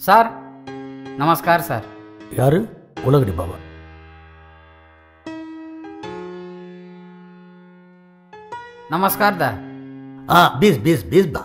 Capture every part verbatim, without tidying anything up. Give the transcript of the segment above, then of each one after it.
Sir நமஸ்கார் sir. யாரு? உலகடி பாபா. नमस्कार दा. हाँ बीस बीस बीस बा.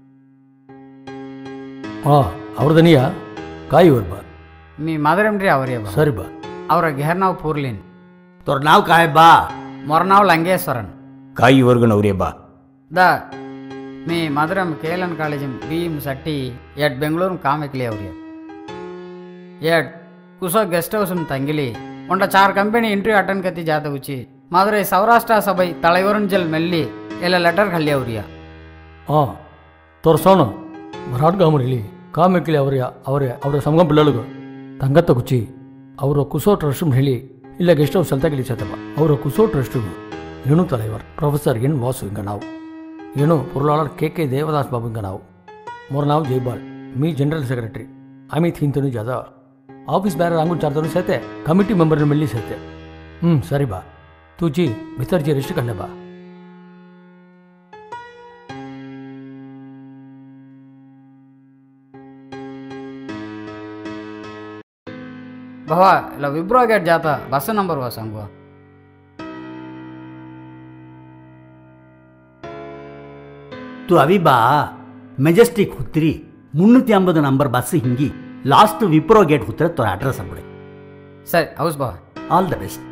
हाँ और दनिया काई और बा. मी मदरमरी आवरिया बा. सरी बा. और घेर नाव पूर्लिन. तोर नाव काय बा? मोर नाव लंगेश्वरन. काई वर्गन आवरिया बा. दा मी मदरम केलन कॉलेज बीम सट्टी एट बेंगलुरु कामेकली आवरिया. एट कुसो गेस्ट हाउस तंगिली उंड चार कंपनी इंटरव्यू अटेंड कती जाता उची मदुरै सौराष्ट्र सभை தலைவரஞ்சல் மெல்லி ಎಲ್ಲ ಲೆಟರ್ ಖಲ್ಲಿ ಅವರಿಯಾ. ಹಾಂ ತೋರ್ಸೋಣ ಮರಾಠ ಗಾಮರಿಲಿ ಕಾಮೆಕ್ಲಿ ಅವರಿಯ ಅವರೇ ಅವರ ಸಂಗಮ ಪಿಲ್ಲಳಿಗೂ ತಂಗತ್ತ ಕುಚ್ಚಿ ಅವರ ಕುಸೋ ಟ್ರಸ್ಟ್ ಹೇಳಿ ಇಲ್ಲ ಗೆಸ್ಟ್ ಹೌಸ್ ಸಲ್ತಾಗಿಲಿ ಸತ್ತಪ್ಪ ಅವರ ಕುಸோ ಟ್ರಸ್ಟಿಗೂ ஏனு தலைவர் ப்ரொஃபஸர் என் வாசு இங்கே நாவ் ஏனு பொருளாளர் கே கே தேவதாஸ் பாபு இங்கே நாவ் मोर नाव जयपाल मी जनरल सेक्रेटरी आम्ही तीन जादा ऑफिस बाहेर रांगून चार तनु सेते कमिटी मेंबर मिळली सेते. हम्म सरी बा तुझी भितरची रेस्ट करणे बा. भावा ఇలా విబ్రో గేట్ जाता बस नंबर वा सांगवा. तू अभी बा ಮೆಜೆಸ್ಟಿಕ್ ಹುತ್ತಿರಿ ಮುನ್ನೂറ്റി ಐಂಬತ್ತು ನಂಬರ್ ಬಸ್ ಹಿಂಗಿ ಲಾಸ್ಟ್ ವಿಪ್ರೋ ಗೇಟ್ ಹುತ್ತಿರ ತೋರ ಅಡ್ರೆಸ್ ಅಂಬಿಡಿ. ಸರಿ ಹೌಸ್ ಬಾ. All the best.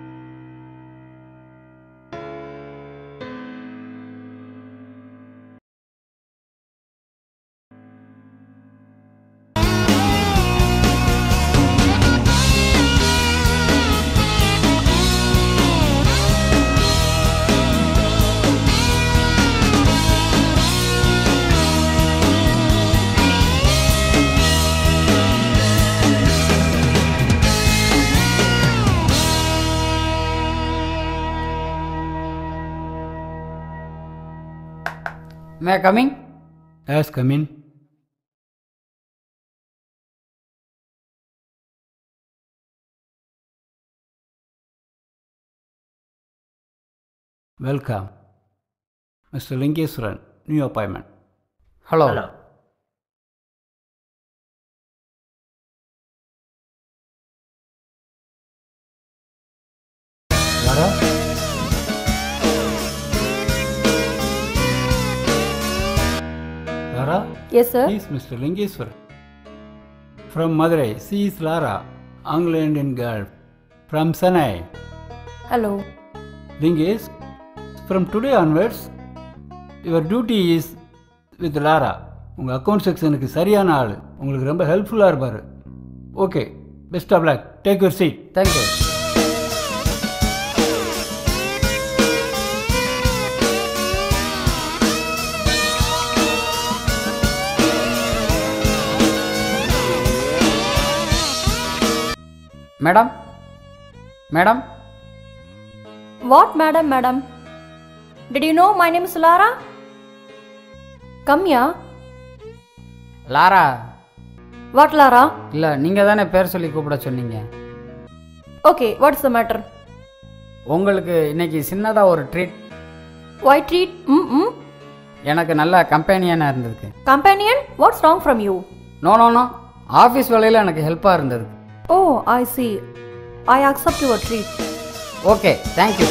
May I come in. Yes come in. Welcome mister Lingeshwaran, new appointment. Hello. Lara? Lara? Yes, sir. He is Mister Lingeshwar. From Madurai, she is Lara, Anglo-Indian girl. From Chennai. Hello. Lingesh, from today onwards, your duty is with Lara. உங்கள் account செக்ஷனுக்கு சரியான ஆள், உங்களுக்கு ரொம்ப ஹெல்ப்ஃபுல்லாக இருப்பார். Okay, best of luck. Take your seat. Thank you. Madam madam. What, madam, madam? Did you know my name is Lara? Come here. Lara. What, Lara? இல்லை நீங்கள் தானே பேர் சொல்லி கூப்பிட சொன்னீங்க. Okay, what's the matter? உங்களுக்கு இன்னைக்கு சின்னதாக ஒரு ட்ரீட். Why treat? Mm-mm. எனக்கு நல்ல கம்பெனியனாக இருந்ததுக்கு. Companion? What's wrong from you? No no no office வேலையில் எனக்கு ஹெல்ப்பாக இருந்தது. Oh, I see. I accept your treat. Okay thank you.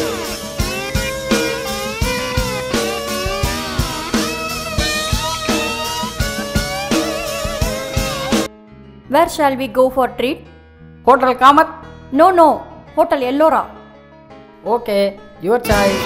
Where shall we go for treat? Hotel Kamath. No, no. Hotel Ellora. Okay your choice.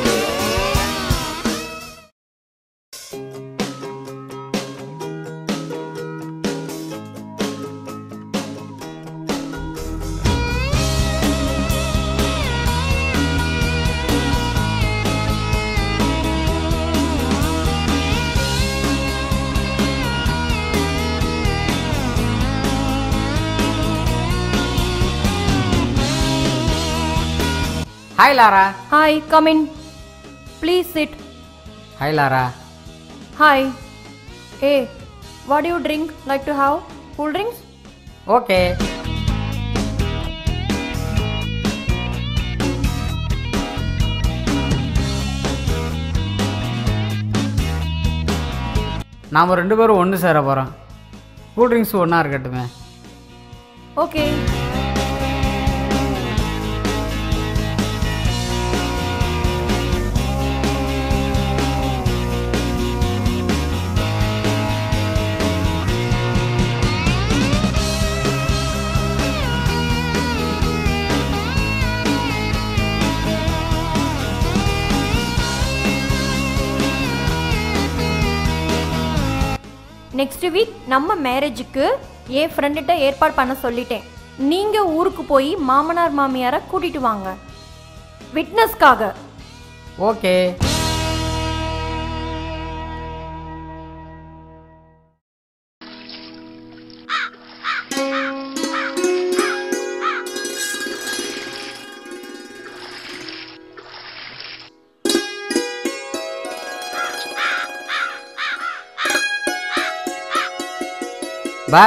Hi Lara. Hi, come in. Please sit. Hi Lara. Hi. Hey, what do you drink? Like to have? Cool drinks? Okay. நாம் ரெண்டு பேரும் ஒன்று சேர போகிறோம். Cool drinks ஒன்றா இருக்கட்டுமே. Okay. Next week நம்ம மேரேஜுக்கு என் ஃப்ரெண்டுகிட்ட ஏற்பாடு பண்ண சொல்லிட்டேன். நீங்கள் ஊருக்கு போய் மாமனார் மாமியாரை கூட்டிட்டு வாங்க விட்னஸ்க்காக. ஓகே. ಬಾ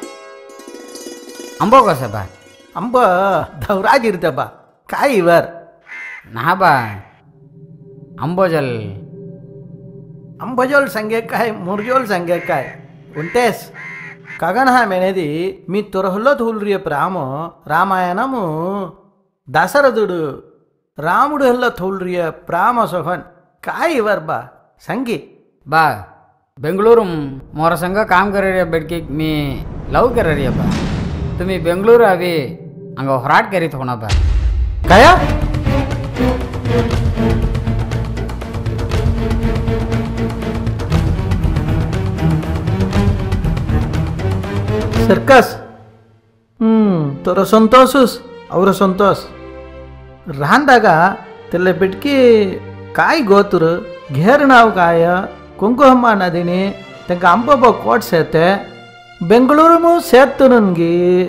ಅಂಬೋ ಕೋಸ ಬಾ ಅಂಬ ದೌರಾಗಿರ್ತಪ್ಪ ಕಾಯಿ ಇವರ್ ನಾ ಬಾ ಅಂಬೋಜಲ್ అంబజోల్ సంగేకాయ ముర్జోల్ సంగేకాయ ఉంటేస్ కగనహ మెనేది మీ తొరహుల్లో తూల్రియ ప్రాము రామాయణము దశరథుడు రాముడు హల్ల తూల్రియ ప్రామ సోహన్ काय इवर बा संगी बा बेंगलुरु मोरा संग काम कर रही बेडकी मी लव कर रही बा तुम्ही बेंगलुरु अभी अंग होराट करीत होना बा काया सर्कस हम्म तोर संतोषस और संतोष रांदागा तेले बिटकी काय गोतुर घेर नाव काय कुंकुहम्मा नदीनी तेंका अंबब कोट सेते बेंगलुरु सेत्तु नन्गी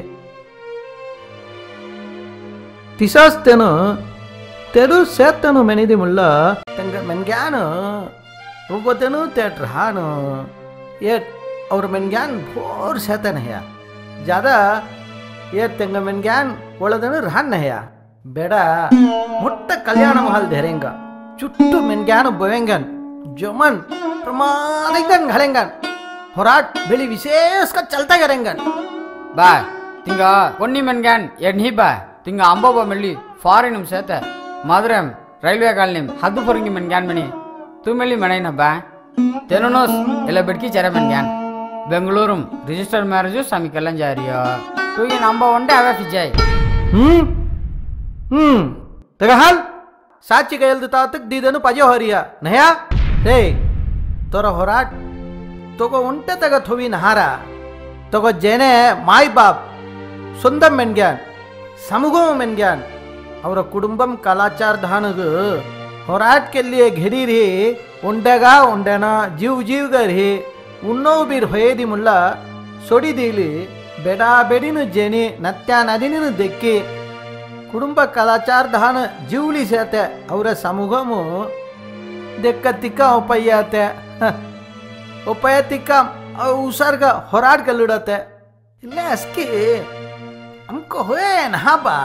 तिसास्तेनु तेरु सेत्तनु मेनिदि मुल्ल तेंका मेन्ग्यानु रूपतेनु तेट रहानु ये और मेन्ग्यान भोर सेतन है ज्यादा ये तेंगा मेन्ग्यान ओळदनु रहान है बेड़ा मोट्ट कल्याण महल धरेंगा चुट्टू मेन्ग्यान बोवेंगन जोमन प्रमाणिकन घलेंगन होराट बेली विशेष का चलता करेंगन बा तिंगा कोन्नी मेन्ग्यान एड्नी बा तिंगा अंबोबा मेली फॉरेन सेते मदुरम रैल्वे कॉलोनी हद्दु फरंगी मेन्ग्यान मनी तू मेली मणैना बा तेनोनोस एला बेडकी चेरे मेन्ग्यान बेंगलुरु रिजिस्टर मैरिज सामी कलन जा रही है तू ये नंबर वन डे आवे फिजाई हम्म हम्म तेरा हाल साची गयल देता तक दीदनु पाजो हरिया नया रे तोरा होराट तोको उंटे तक थोवी नहारा तोको जेने माई बाप सुंदम मेन्ग्यान समुगो मेन्ग्यान और कुटुंबम कलाचार धानगु होराट के लिए घेरी रही उंडेगा उंडेना जीव जीव कर ही उन्नो बीर होएदी मुल्ला सोडी दीली बेडा बेडिनु जेनी नत्या नदिनु देक्की कुटुंब कलाचार धान जीवली सेते और समूहमु देक्क तिक्का उपयते उपय तिक्का उसर्ग होराट कलुडते इल्ले अस्की हमको होए नहाबा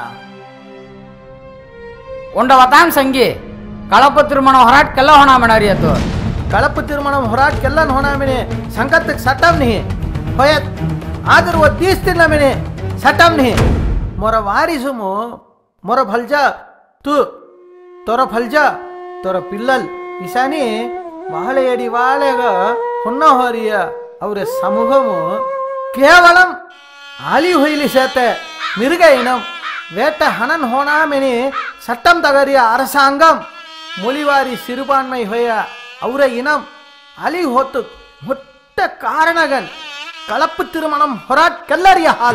उंडा वताम संगी कळप तिरुमण होराट केला होना मनारी तो कळप तिरुमण होराट केला होना मेने संगत सटम नहीं होयत आदर वो तीस दिन मेने सटम नहीं मोरा वारिसुमु मोरा फलजा तू तोरा फलजा तोरा पिल्लल इसानी महले एडी वालेगा हुन्ना होरिया और समूहमु केवलम आली होइली सेते मिरुग इनम वेट हनन होना मेने सट्टम तगरिया अरसांगम मुलिवारी सिरुबान्मय होया और इनम आली होतु मुट्ट कारणगन कळप तिरुमणम होराट केल्लरिया हाल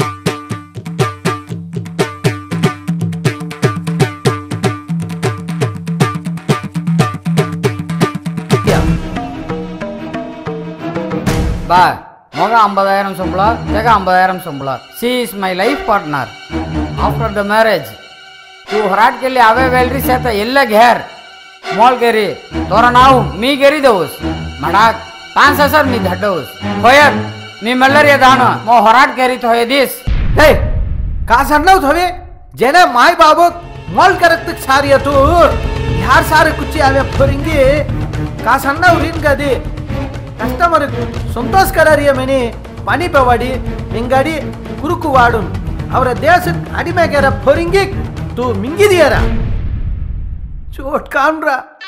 बा मोगा ஐம்பதாயிரம் संबला तेगा ஐம்பதாயிரம் संबला she is my life partner after the marriage तू होराट के लिए आवे वेलरी सेता ಎಲ್ಲ घेर मॉल गेरी तोरा नाव मी गेरी देऊस मडाक पाच हजार मी धडवस होयत मी मल्लरिया दान मो होराट गेरी तो हे दिस हे का सन्नव थवे जेने माय बाबू मॉल करत सारिया तू यार सारे कुछ आवे फरिंगी का सन्नव रिन गदी कस्टमर संतोष करारिया मैंने ಪನಿಪವಾಡಿ ಮಿಂಗಾಡಿ ಕುರುಕುವಾಡು ಅವರ ದೇಶಕ್ಕೆ ಅಡಿಮೆಗೆರ ಫೊರಿಂಗಿ ತೂ ಮಿಂಗಿದಿಯರ ಚೋಟ್ ಕಾಣ್ರ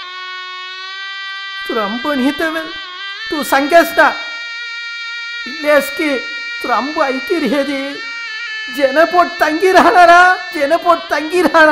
ತುರಂಬನ್ ಹಿತವೆಲ್ ತೂ ಸಂಕೇಸ್ತ ಇಲ್ಲೇಸ್ಕಿ ತುರಂಬು ಐಕಿರಿ ಹೇದಿ ಜನಪೋಟ್ ತಂಗಿರಾಣರ ಜನಪೋಟ್ ತಂಗಿರಾಣ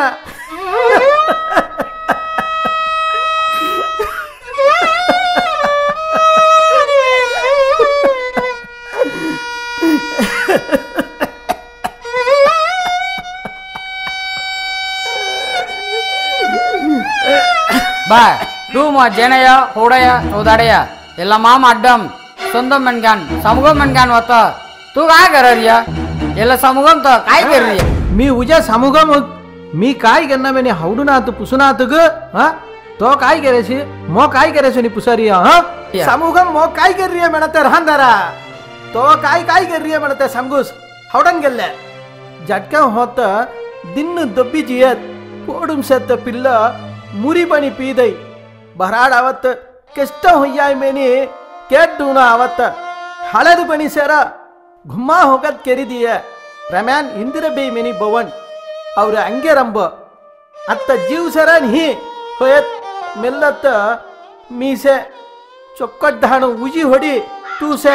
ಬಾ ಟೂ ಮಾ ಜನಯ ಹೋಡಯ ಚೌದಾಡಯ ಎಲ್ಲ ಮಾಮ ಅಡ್ಡಂ ಸೊಂದಂ ಮೆನ್ಗಾನ್ ಸಮೂಹಂ ಮೆನ್ಗಾನ್ ವತ್ತ तू काय कररिया ಎಲ್ಲ ಸಮೂಹಂ ತ काय कररिया मी उजा समूहम मी काय करना मैंने हवडुनात पुसुनातग हा तो काय करेसी मो काय करेसी नि पुसरिया हा समूहम मो काय कर रही है म्हणते राहंदारा तो काय काय कर रही है म्हणते समगुस हवडन गेल्ले झटका होत दिन दब्बी जियत पोडुम सत पिल्ल मुरी बनी पीदई बराड आवत कष्ट होಯ್ಯಾय मैंने केड्डूना आवत हळद बनी सेरा घुम्मा होगत केरिदिय रम्यान इंदिर बे मेनी भवन ಅವ್ರ ಅಂಗೆ ರಂಬ ಅತ್ತ ಜೀವ ಸರನ್ ಹಿ ಹೋಯತ್ ಮೆಲ್ಲತ್ತ ಮೀಸೆ ಚೊಕ್ಕಡ್ಡಾಣು ಉಜಿ ಹೊಡಿ ತೂಸೆ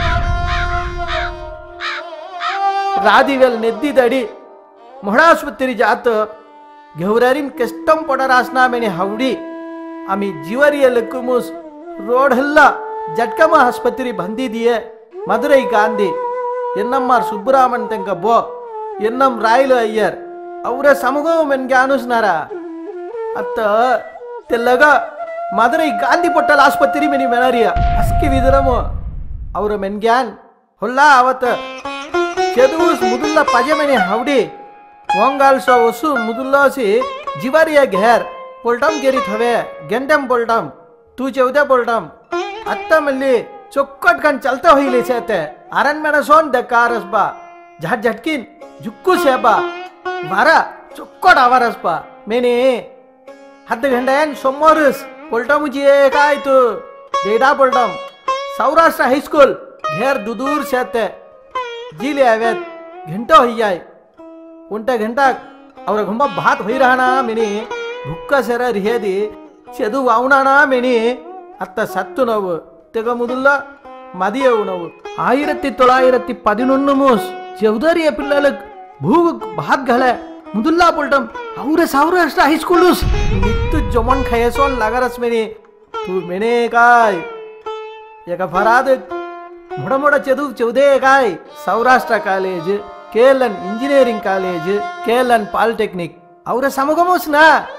ರಾದಿವೆಲ್ ನೆದ್ದಿದಡಿ ಮೊಹಳಾಸ್ಪತ್ರಿ ಜಾತ घेवरारीन कष्टम पडरासना मेने हवडी आम्ही जीवरिय लकुमुस रोड हल्ला जटकम आस्पत्रि बंदी दिए मदुरई गांधी एन्नम्मार सुब्रमण तेंक बो एन्नम रायलु अय्यर ಅವರ ಸಮೂಹ ಮೆನ್ಗೆ ಅನುಸ್ನಾರ ಅತ್ತ ತೆಲ್ಲಗ ಮದುರೈ ಗಾಂಧಿ ಪೊಟ್ಟಲ್ ಆಸ್ಪತ್ರೆ ಮೆನಿ ಮೆನರಿಯ ಅಸ್ಕಿ ವಿದರಮು ಅವರ ಮೆನ್ಗ್ಯಾನ್ ಹೊಲ್ಲ ಅವತ್ತ ಚೆದುಸ್ ಮುದುಲ್ಲ ಪಜೆ ಮೆನಿ ಹವಡಿ ವಂಗಾಲ್ಸೋ ವಸು ಮುದುಲ್ಲಾಸಿ जिवारिया घेर पोल्टम गेरी थवे गेंडम पोल्टम तू चौदह पोल्टम अत्ता मल्ली चोक्कट कन चलता हुई ले सेते आरन मेना सोन दकारस बा झट झटकिन जुक्कू सेबा बारा चोक्कट आवारस बा मेने हद्द घंटेन सोमवारस पोल्टम जिये काय तू डेडा पोल्टम सौराष्ट्र हाई स्कूल घेर दुदूर सेते जिले आवेत घंटा हुई जाए उंटा घंटा ಅವ್ರ ಗುಂಬ ಭಾತ್ ಹೊಯ್ರಾಣ ಮೆನಿ ಭುಕ್ಕ ಸೆರ ರಿಹೇದಿ ಚೆದು ವಾವಣಾಣ ಮೆನಿ ಅತ್ತ ಸತ್ತು ನೋವು ತೆಗ ಮುದುಲ್ಲ ಮದಿಯವು ನೋವು ಆಯಿರತ್ತಿ ತೊಳಾಯಿರತ್ತಿ ಪದಿನೊಂದು ಮೂಸ್ ಚೌಧರಿಯ ಪಿಲ್ಲಲಕ್ ಭೂಗ್ ಭಾತ್ ಗಳೆ ಮುದುಲ್ಲಾ ಪುಲ್ಟಂ ಅವ್ರ ಸೌರಾಷ್ಟ್ರ ಹೈಸ್ಕೂಲುಸ್ ನಿತ್ತು ಜೊಮನ್ ಖಯಸೋನ್ ಲಗರಸ್ ಮೆನಿ ತೂ ಮೆನೆ ಕಾಯ್ ಏಕ ಫರಾದ್ ಮೊಡ ಮೊಡ ಚೆದು ಚೌದೇ ಕಾಯ್ ಸೌರಾಷ್ಟ್ರ ಕಾಲೇಜ್ केलन इंजीनियरिंग कॉलेज केलन पॉलिटेक्निक ಅವರ ಸಮಗಮೋಸ್ನ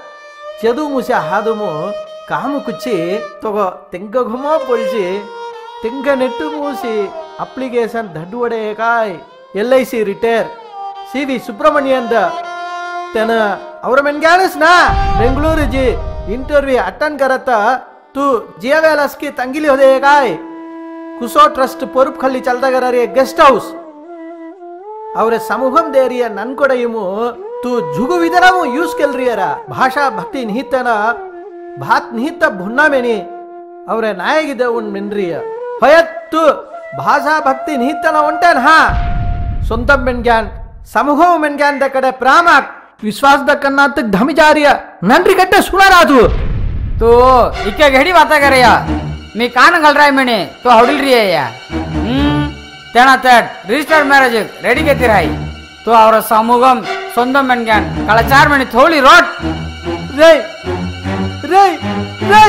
ಚದು ಮುಸೆ ಹಾದುಮು ಕಾಮು ಕುಚ್ಚಿ ತಗೋ ತೆಂಗ ಘುಮೋ ಪೊಳ್ಸಿ ತೆಂಗ ನೆಟ್ಟು ಮೂಸಿ ಅಪ್ಲಿಕೇಶನ್ ದಡ್ಡುವಡೆ ಕಾಯ್ L I C retire C V ಸುಬ್ರಹ್ಮಣ್ಯಂದ ತೆನ ಅವರ ಮೆನ್ಗ್ಯಾನಸ್ನ ಬೆಂಗಳೂರು ಜಿ ಇಂಟರ್ವ್ಯೂ ಅಟೆಂಡ್ करत तू जियावेलस की तंगिली होदे काय कुसो ट्रस्ट पोरुप खल्ली चलता गरारे गेस्ट हाउस ಅವರ ಸಮೂಹಂ ದೇರಿಯ ನನ್ ಕೊಡೆಯುಮು ತು ಜುಗು ವಿದರಮು ಯೂಸ್ ಕೆಲ್ರಿಯರ ಭಾಷಾ ಭಕ್ತಿ ನಿಹಿತನ ಭಾತ್ ನಿಹಿತ ಭುನ್ನಾ ಮೆನಿ ಅವರ ನಾಯಗಿದ ಉನ್ ಮೆನ್ರಿಯ ಹೊಯತ್ತು ಭಾಷಾ ಭಕ್ತಿ ನಿಹಿತನ ಒಂಟೇನ್ ಹಾ ಸ್ವಂತ ಮೆನ್ಗ್ಯಾನ್ ಸಮೂಹಂ ಮೆನ್ಗ್ಯಾನ್ ದ ಕಡೆ ಪ್ರಾಮಾಕ್ ವಿಶ್ವಾಸ ದ ಕನ್ನಾತ ಧಮಿಜಾರಿಯ ನನ್ರಿ ಗಟ್ಟೆ ಸುಳರಾದು तो इक्के घडी बाता करया मी कान घाल राय म्हणे तो हवडील री या हम्म तेणा तट रिजिस्टर्ड मॅरेज रेडी घेती राही तो ಅವರ ಸಮೂಹಂ ಸೊಂದ ಮೆನ್ಗ್ಯಾನ್ ಕಳ ಚಾರ್ ಮಣಿ ಥೋಳಿ ರೋಟ್ ರೈ ರೈ ರೈ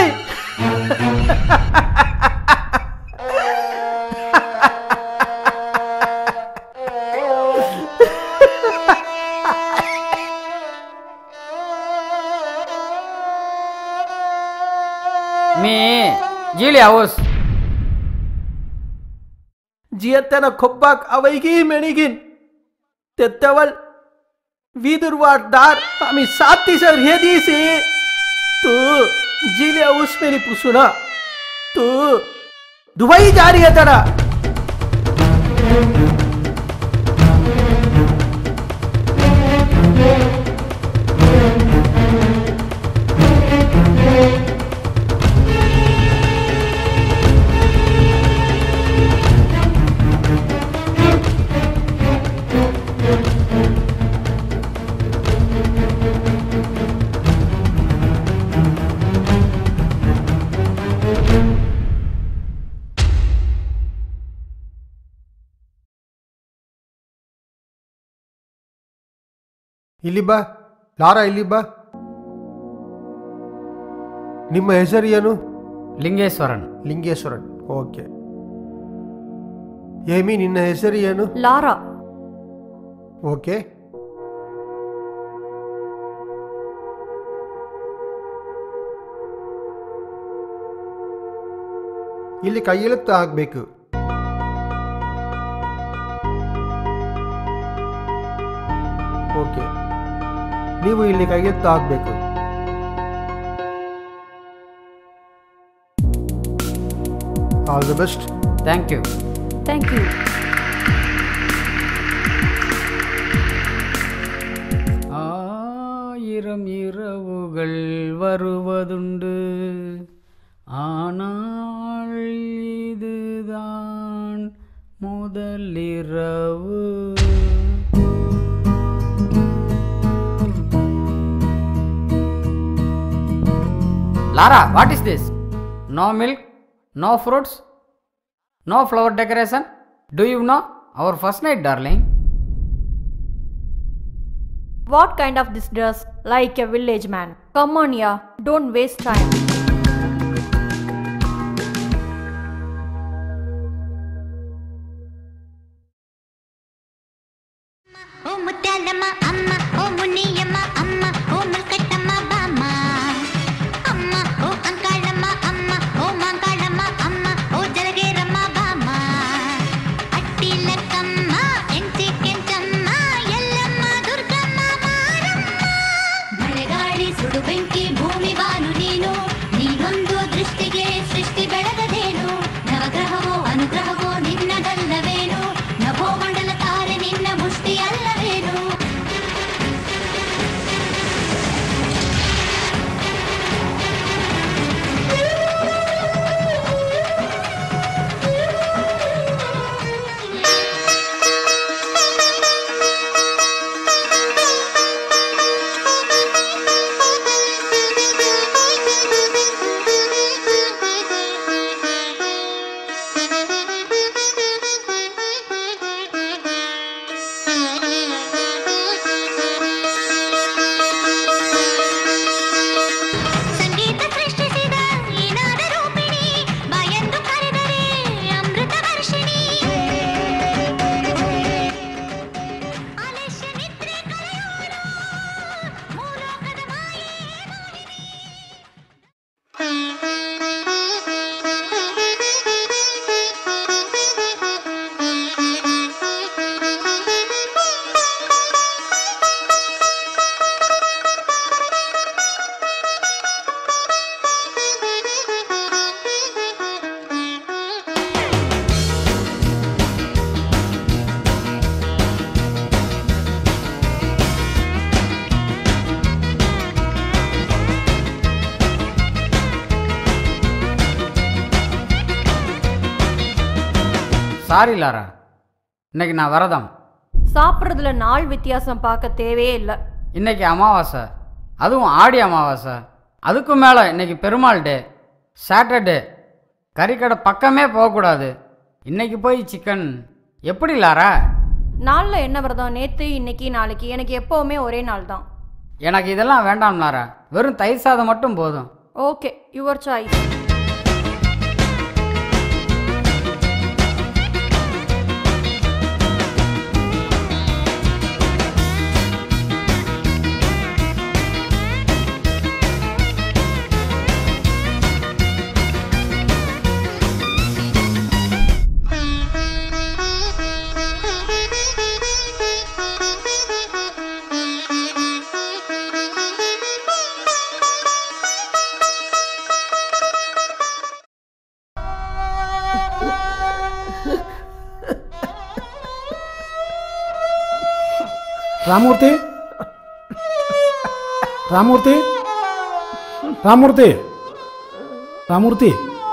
मी जिली आवस जियत्तन खोब्बाक अवैगी मेणिगिन तेत्तवल विदुरवार दार आम्ही सात तिसर हे दिसी तू जिले उसमेनी पुसुना तू दुबई जा रही है तेरा ಇಲ್ಲಿ ಬಾ ಲಾರಾ, ಇಲ್ಲಿ ಬಾ. ನಿಮ್ಮ ಹೆಸರು ಏನು? ಲಿಂಗೇಶ್ವರನ್. ಲಿಂಗೇಶ್ವರನ್. ಓಕೆ. ಏಮಿ, ನಿನ್ನ ಹೆಸರು ಏನು? ಲಾರಾ. ಓಕೆ. ಇಲ್ಲಿ ಕೈಯೆಳುತ್ತು ಹಾಕಬೇಕು. ಓಕೆ, ನೀವು ಇಲ್ಲಿ ಕೈಯೆತ್ತು ಹಾಕಬೇಕು. All the best. Thank you. Thank you. ஆயிரம் இரவுகள் வருவதுண்டு, ஆனால் இதுதான் முதலிரவு. Lara, what is this? No milk, no fruits, no flower decoration. Do you know our first night, darling? What kind of this dress? Like a village man. Come on, yeah. Don't waste time. Oh mutalama amma, oh muniyama amma, oh mulkatama bama amma, oh ankalama amma, oh mankalama amma, oh jalagerama bama attilakkamma enchi kenchamma ellamma durgamma maramma ಮಳೆಗಾಳಿ ಸುಡು ಬೆಂಕಿ ಭೂಮಿ ಬಾನು ನೀನು ನೀನೊಂದು ದೃಷ್ಟಿಗೆ ಸೃಷ್ಟಿ ಬೆಳಗದೇನು ನವಗ್ರಹವೋ ಅನುಗ್ರಹವೋ ನಿನ್ನದಲ್ಲವೇನು ನಭೋ ಮಂಡಲ ತಾರೆ ನಿನ್ನ ಮುಷ್ಟಿ ಅಲ್ಲವೇನು சாரி லாரா, இன்னைக்கு நான் வரதம். சாப்பிட்றதுல நாள் வித்தியாசம் பார்க்க தேவையே இல்லை. இன்னைக்கு அமாவாசை, அதுவும் ஆடி அமாவாசை. அதுக்கும் மேலே இன்னைக்கு பெருமாள் டே, சாட்டர்டே. கறிக்கடை பக்கமே போகக்கூடாது. இன்னைக்கு போய் சிக்கன் எப்படி லாரா? நாளில் என்ன விரதம்? நேற்று, இன்னைக்கு, நாளைக்கு. எனக்கு எப்போவுமே ஒரே நாள் தான். எனக்கு இதெல்லாம் வேண்டாம் லாரா, வெறும் தயிர் சாதம் மட்டும் போதும். Okay, your choice. Ramurthy Ramurthy Ramurthy Ramurthy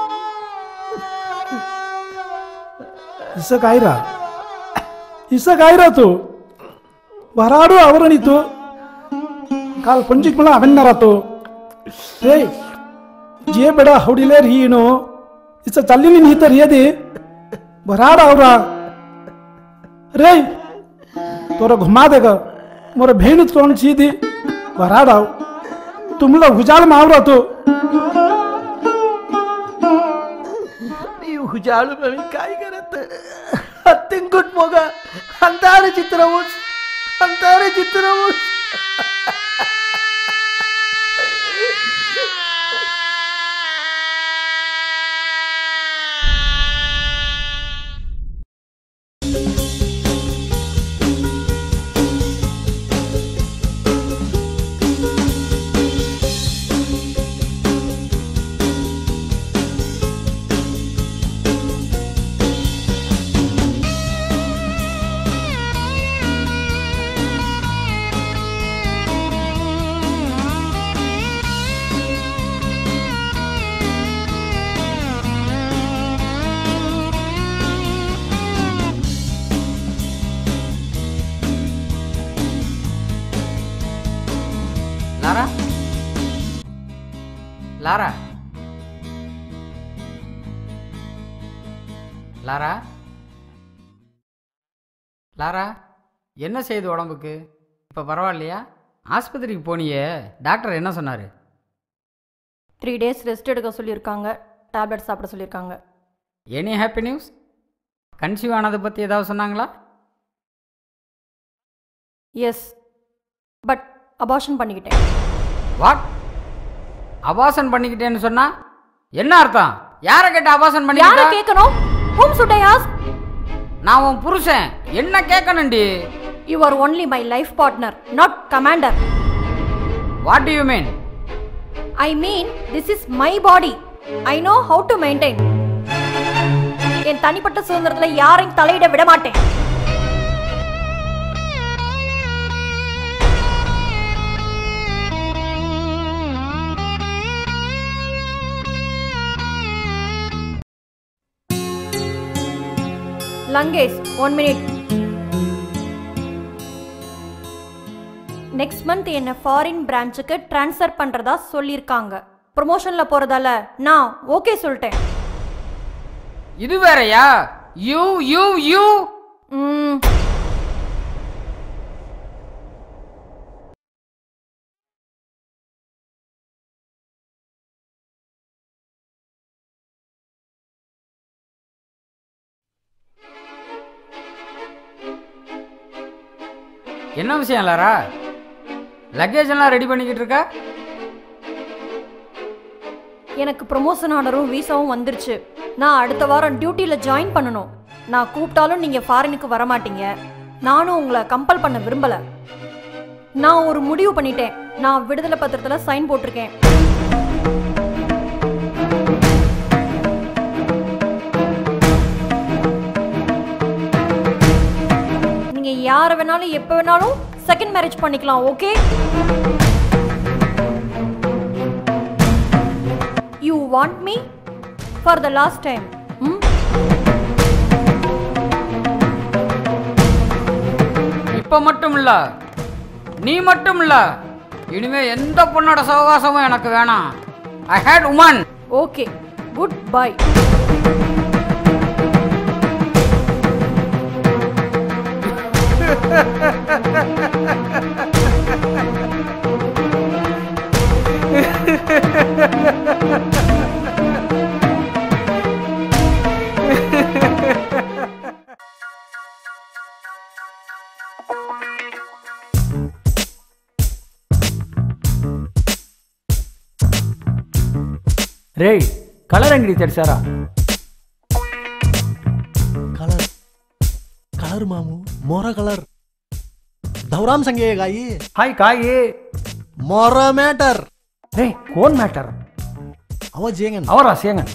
इसं काय रा इसं काय रा तू वराडू आवरण तू काल पंचिक मला अवेन्ना राहतो रे जे बेडा हवडीले रीनो इसं चालली नाही तर ये दे वराड आवरा रे तोरा घुमा देगा मोर बहन तोंड सीधी वराडाव तुमला हुजाल मावरा तो ನೀವು ಹುಜಾಳು ಮಮ್ಮಿ ಕಾಯಿ ಕರತ್ತೆ ಹತ್ತಿಂಗುಟ್ ಮಗ ಅಂತಾರೆ ಚಿತ್ರವು ಅಂತಾರೆ ಚಿತ್ರವು लारा लारा லாரா லாரா என்ன செய்யுது உடம்புக்கு? இப்போ பரவாயில்லையா? ஆஸ்பத்திரிக்கு போனியே, டாக்டர் என்ன சொன்னார்? த்ரீ டேஸ் ரெஸ்ட் எடுக்க சொல்லியிருக்காங்க, டேப்லெட் சாப்பிட சொல்லியிருக்காங்க. Any happy news? கன்சீவ் ஆனதை பற்றி ஏதாவது சொன்னாங்களா? எஸ், பட் அபார்ஷன் பண்ணிக்கிட்டேன். வாட்? அபார்ஷன் பண்ணிக்கிட்டேன்னு சொன்னா என்ன அர்த்தம்? யாரை கேட்ட அபார்ஷன் பண்ணி? யாரை கேட்கணும்? whom should I ask? நான் உன் புருஷன், என்ன கேட்கணும்டி? You are only my life partner, not commander. What do you mean? I mean, this is my body. I know how to maintain. என் தனிப்பட்ட சுதந்திரத்தில் யாரையும் தலையிட விட மாட்டேன். Lankesh, one minute. Next month என்ன ஃபாரின் பிரான்ச்சுக்கு ட்ரான்ஸ்ஃபர் பண்றதா சொல்லியிருக்காங்க. ப்ரொமோஷன்ல போறதால நான் ஓகே சொல்லிட்டேன். இது வேறயா? யூ யூ யூ ம் என்ன விஷயம் லாரா? லக்கேஜ் எல்லாம் ரெடி பண்ணிக்கிட்டு இருக்கா? எனக்கு ப்ரொமோஷன் ஆர்டரும் வீசாவும் வந்துருச்சு. நான் அடுத்த வாரம் டியூட்டியில் ஜாயின் பண்ணணும். நான் கூப்பிட்டாலும் நீங்கள் ஃபாரினுக்கு வர மாட்டீங்க. நானும் உங்களை கம்பல் பண்ண விரும்பலை. நான் ஒரு முடிவு பண்ணிட்டேன். நான் விடுதலை பத்திரத்தில் சைன் போட்டிருக்கேன். நீங்கள் யாரை வேணாலும் எப்போ வேணாலும் செகண்ட் மேரேஜ் பண்ணிக்கலாம். Okay? You want me for the last time? Hmm? இப்ப மட்டும் இல்ல, நீ மட்டும் இல்ல, இனிமே எந்த பொண்ணோட சவகாசமும் எனக்கு வேணாம். I had woman. Okay, goodbye. రే కలర్ అంగడి తెరిచారా? కలర్ కలర్ మాము మోర కలర్ దౌరాం సంగే గాయి హాయ్ కాయి మోర మ్యాటర్ రే కోన్ మ్యాటర్ అవ జేంగన్ అవరా సేంగన్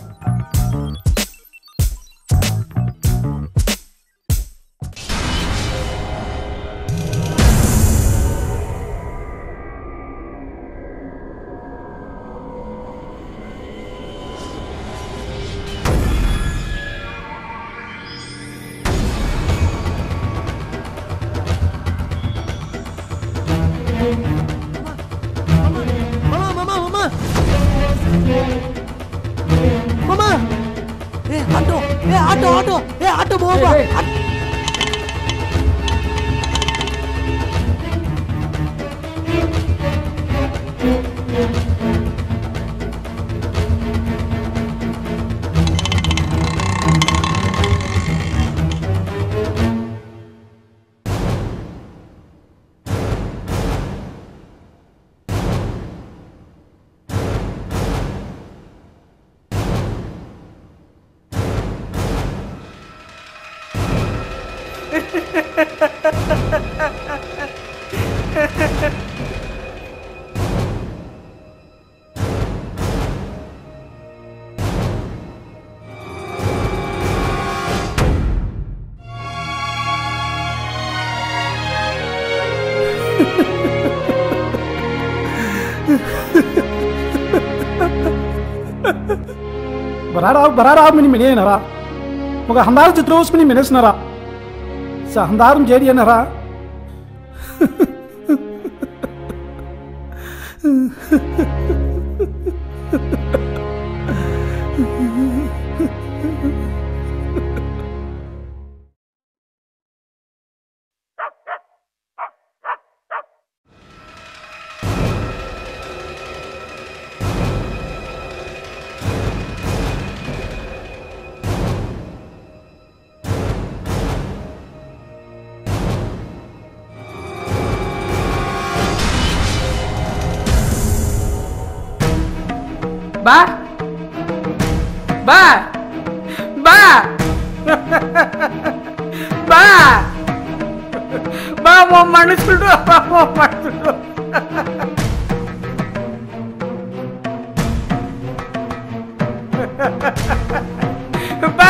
Berharap berharap mini mini nara. Moga handar terus mini mini nara. Sa handar menjadi nara. Ba, ba, ba, ba, ba mau manis dulu, ba mau manis dulu. Ba.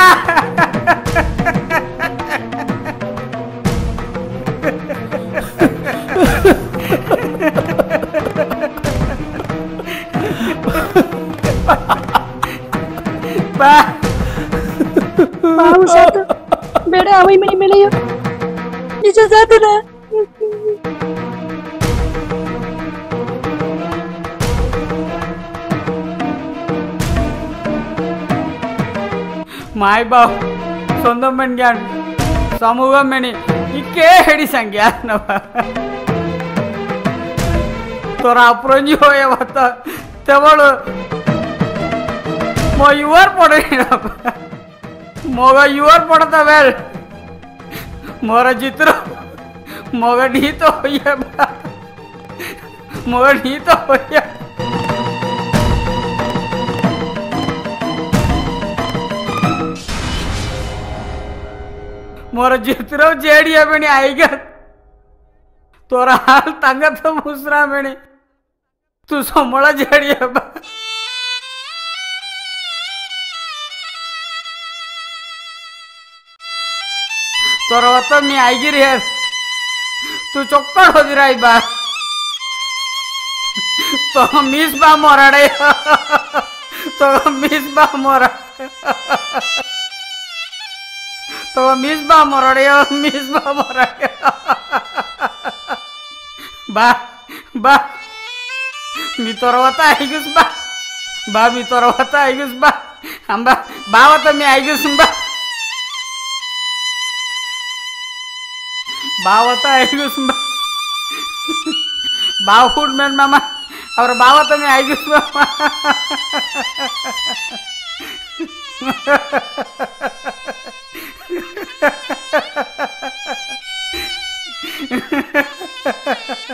Ba. Mau satu. Beda awai mini mini yuk. Bisa satu dah. My bow, sondam menjan, samugam meni, ikke hedi sangya napa. Tora apronji hoya bata, tevalo. Mo yuar pode napa. Moga yuar podata bel. Mora jitro, moga dito hoya ba. Moga dito hoya. मोर जितरो जेडिया बेणी आईगा तोरा हाल तंग तो मुसरा बेणी तू सोमळा जेडिया बा तोरा वत मी आईगिरी है तू चोक्कड होदिराई बा तो मिस बा मोराडे तो मिस बा मोरा तो मिस बा मोरड़े मिस बा मोरड़े बा बा मी तोरवता आईगुस बा बा मी तोरवता आईगुस बा अंबा बावता मी आईगुस बा बावता आईगुस बा बाव फूड मैन मामा और बावता मी आईगुस बा